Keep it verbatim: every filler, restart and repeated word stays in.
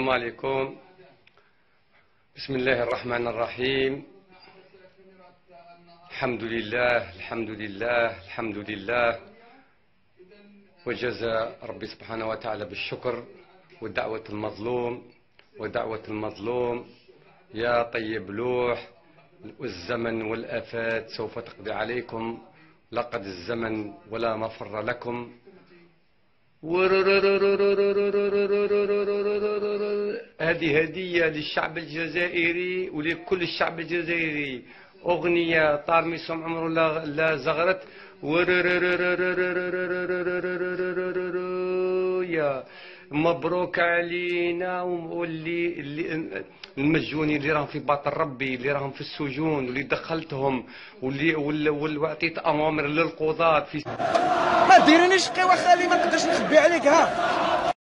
السلام عليكم. بسم الله الرحمن الرحيم. الحمد لله الحمد لله الحمد لله، وجزى ربي سبحانه وتعالى بالشكر ودعوة المظلوم ودعوة المظلوم. يا طيب لوح، والزمن والآفات سوف تقضي عليكم، لقد الزمن ولا مفر لكم. هذه هدية للشعب الجزائري ولكل الشعب الجزائري، أغنية طارميسهم عمره لا زغرت. يا مبروك علينا، واللي اللي المسجونين اللي راهم في باطن ربي، اللي راهم في السجون واللي دخلتهم واللي واللي عطيت اوامر للقضاة في. ما ديرينيش قوى خالي، ما نقدرش نخبي عليك. ها